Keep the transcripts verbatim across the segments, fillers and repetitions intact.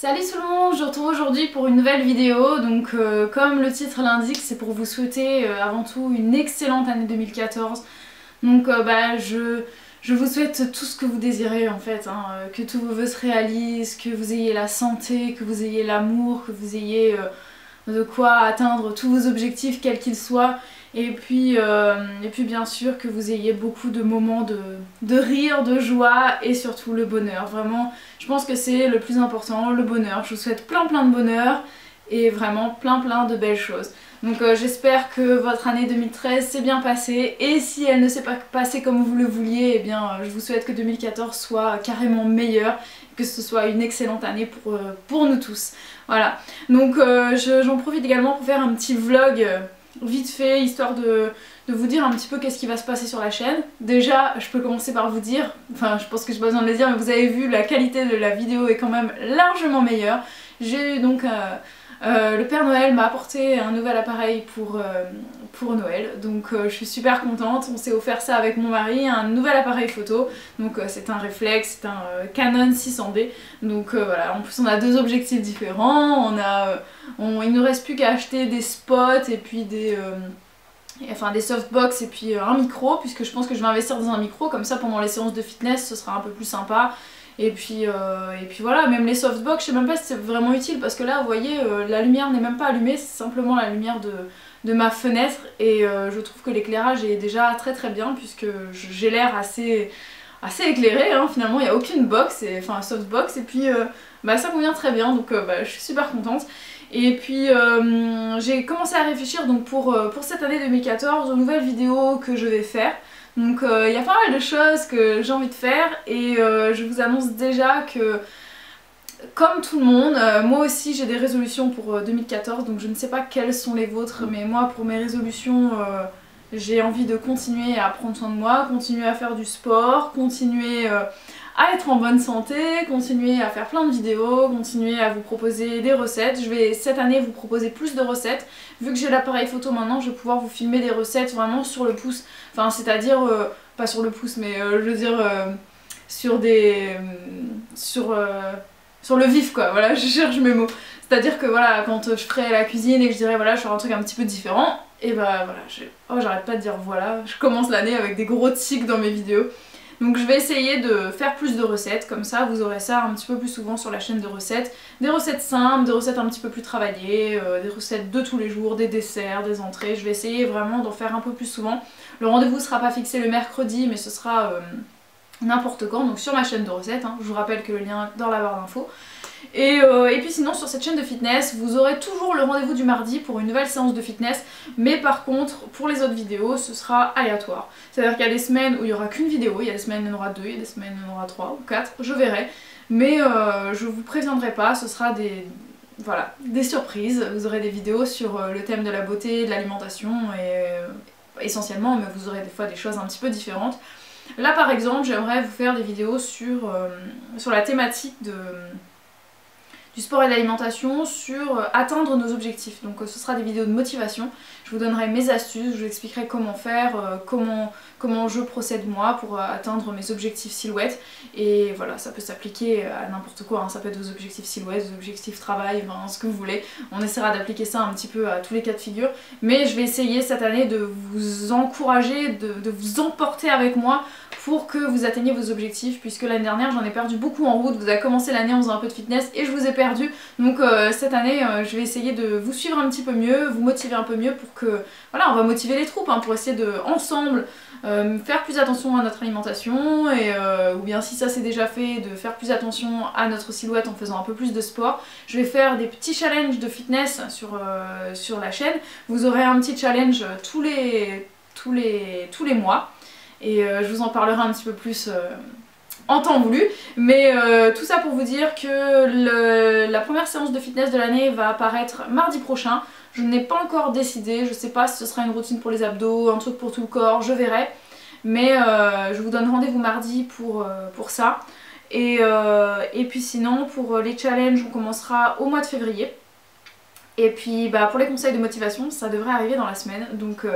Salut tout le monde, je vous retrouve aujourd'hui pour une nouvelle vidéo. Donc euh, comme le titre l'indique, c'est pour vous souhaiter euh, avant tout une excellente année deux mille quatorze. Donc euh, bah, je, je vous souhaite tout ce que vous désirez en fait, hein, euh, que tous vos vœux se réalisent, que vous ayez la santé, que vous ayez l'amour, que vous ayez euh, de quoi atteindre tous vos objectifs quels qu'ils soient. Et puis, euh, et puis bien sûr que vous ayez beaucoup de moments de, de rire, de joie et surtout le bonheur. Vraiment, je pense que c'est le plus important, le bonheur. Je vous souhaite plein plein de bonheur et vraiment plein plein de belles choses. Donc euh, j'espère que votre année deux mille treize s'est bien passée et si elle ne s'est pas passée comme vous le vouliez, eh bien euh, je vous souhaite que deux mille quatorze soit carrément meilleure, que ce soit une excellente année pour, euh, pour nous tous. Voilà, donc euh, j'en profite également pour faire un petit vlog euh, vite fait, histoire de, de vous dire un petit peu qu'est-ce qui va se passer sur la chaîne. Déjà, je peux commencer par vous dire, enfin je pense que j'ai pas besoin de le dire, mais vous avez vu, la qualité de la vidéo est quand même largement meilleure. J'ai eu donc... Euh, Euh, le Père Noël m'a apporté un nouvel appareil pour, euh, pour Noël, donc euh, je suis super contente. On s'est offert ça avec mon mari, un nouvel appareil photo, donc euh, c'est un réflexe, c'est un euh, Canon six cents D, donc euh, voilà, en plus on a deux objectifs différents, on a, euh, on, il ne nous reste plus qu'à acheter des spots et puis des... Euh, enfin des softbox et puis euh, un micro, puisque je pense que je vais investir dans un micro, comme ça pendant les séances de fitness ce sera un peu plus sympa. Et puis, euh, et puis voilà, même les softbox, je sais même pas si c'est vraiment utile parce que là vous voyez euh, la lumière n'est même pas allumée, c'est simplement la lumière de, de ma fenêtre et euh, je trouve que l'éclairage est déjà très très bien puisque j'ai l'air assez, assez éclairé, hein. Finalement il n'y a aucune box, et, enfin softbox, et puis euh, bah, ça convient très bien, donc euh, bah, je suis super contente. Et puis euh, j'ai commencé à réfléchir donc pour, euh, pour cette année deux mille quatorze aux nouvelles vidéos que je vais faire. Donc il euh, y a pas mal de choses que j'ai envie de faire et euh, je vous annonce déjà que comme tout le monde, euh, moi aussi j'ai des résolutions pour euh, deux mille quatorze, donc je ne sais pas quelles sont les vôtres, mais moi pour mes résolutions euh, j'ai envie de continuer à prendre soin de moi, continuer à faire du sport, continuer euh, à être en bonne santé, continuer à faire plein de vidéos, continuer à vous proposer des recettes. Je vais cette année vous proposer plus de recettes. Vu que j'ai l'appareil photo maintenant, je vais pouvoir vous filmer des recettes vraiment sur le pouce. Enfin, c'est-à-dire, euh, pas sur le pouce, mais euh, je veux dire euh, sur des... Euh, sur, euh, sur le vif quoi, voilà, je cherche mes mots. C'est-à-dire que voilà, quand je ferai la cuisine et que je dirais voilà, je ferai un truc un petit peu différent, et bah voilà, oh j'arrête pas de dire voilà, je commence l'année avec des gros tics dans mes vidéos. Donc je vais essayer de faire plus de recettes, comme ça vous aurez ça un petit peu plus souvent sur la chaîne de recettes. Des recettes simples, des recettes un petit peu plus travaillées, euh, des recettes de tous les jours, des desserts, des entrées. Je vais essayer vraiment d'en faire un peu plus souvent. Le rendez-vous ne sera pas fixé le mercredi, mais ce sera euh, n'importe quand, donc sur ma chaîne de recettes, hein. Je vous rappelle que le lien est dans la barre d'infos. Et, euh, et puis sinon sur cette chaîne de fitness, vous aurez toujours le rendez-vous du mardi pour une nouvelle séance de fitness, mais par contre pour les autres vidéos ce sera aléatoire. C'est-à-dire qu'il y a des semaines où il n'y aura qu'une vidéo, il y a des semaines où il y en aura deux, il y a des semaines où il y en aura trois ou quatre, je verrai. Mais euh, je vous préviendrai pas, ce sera des, voilà, des surprises. Vous aurez des vidéos sur euh, le thème de la beauté, de l'alimentation et euh, essentiellement, mais vous aurez des fois des choses un petit peu différentes. Là par exemple j'aimerais vous faire des vidéos sur, euh, sur la thématique de... du sport et de l'alimentation, sur euh, atteindre nos objectifs. Donc euh, ce sera des vidéos de motivation, je vous donnerai mes astuces, je vous expliquerai comment faire, euh, comment, comment je procède moi pour euh, atteindre mes objectifs silhouettes. Et voilà, ça peut s'appliquer à n'importe quoi, hein. Ça peut être vos objectifs silhouettes, vos objectifs travail, enfin, ce que vous voulez. On essaiera d'appliquer ça un petit peu à tous les cas de figure. Mais je vais essayer cette année de vous encourager, de, de vous emporter avec moi pour que vous atteigniez vos objectifs, puisque l'année dernière j'en ai perdu beaucoup en route. Vous avez commencé l'année en faisant un peu de fitness et je vous ai perdu, donc euh, cette année euh, je vais essayer de vous suivre un petit peu mieux, vous motiver un peu mieux pour que, voilà, on va motiver les troupes, hein, pour essayer de, ensemble, euh, faire plus attention à notre alimentation, et, euh, ou bien si ça c'est déjà fait, de faire plus attention à notre silhouette en faisant un peu plus de sport. Je vais faire des petits challenges de fitness sur, euh, sur la chaîne, vous aurez un petit challenge tous les, tous les, tous les mois. Et euh, je vous en parlerai un petit peu plus euh, en temps voulu. Mais euh, tout ça pour vous dire que le, la première séance de fitness de l'année va apparaître mardi prochain. Je n'ai pas encore décidé, je sais pas si ce sera une routine pour les abdos, un truc pour tout le corps, je verrai. Mais euh, je vous donne rendez-vous mardi pour, euh, pour ça. Et, euh, et puis sinon pour les challenges on commencera au mois de février. Et puis bah, pour les conseils de motivation ça devrait arriver dans la semaine. Donc euh,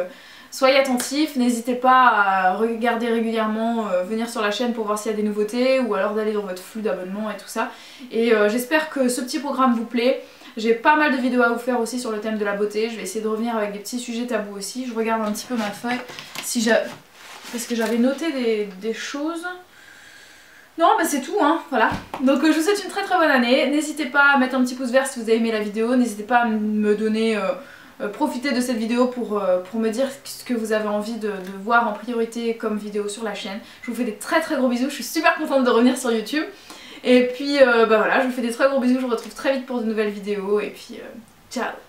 soyez attentifs, n'hésitez pas à regarder régulièrement, euh, venir sur la chaîne pour voir s'il y a des nouveautés ou alors d'aller dans votre flux d'abonnement et tout ça. Et euh, j'espère que ce petit programme vous plaît. J'ai pas mal de vidéos à vous faire aussi sur le thème de la beauté, je vais essayer de revenir avec des petits sujets tabous aussi. Je regarde un petit peu ma feuille, si j'ai... parce que j'avais noté des, des choses. Non bah c'est tout hein, voilà. Donc euh, je vous souhaite une très très bonne année. N'hésitez pas à mettre un petit pouce vert si vous avez aimé la vidéo. N'hésitez pas à me donner, euh, euh, profiter de cette vidéo pour, euh, pour me dire ce que vous avez envie de, de voir en priorité comme vidéo sur la chaîne. Je vous fais des très très gros bisous, je suis super contente de revenir sur YouTube. Et puis euh, bah voilà, je vous fais des très gros bisous, je vous retrouve très vite pour de nouvelles vidéos et puis euh, ciao.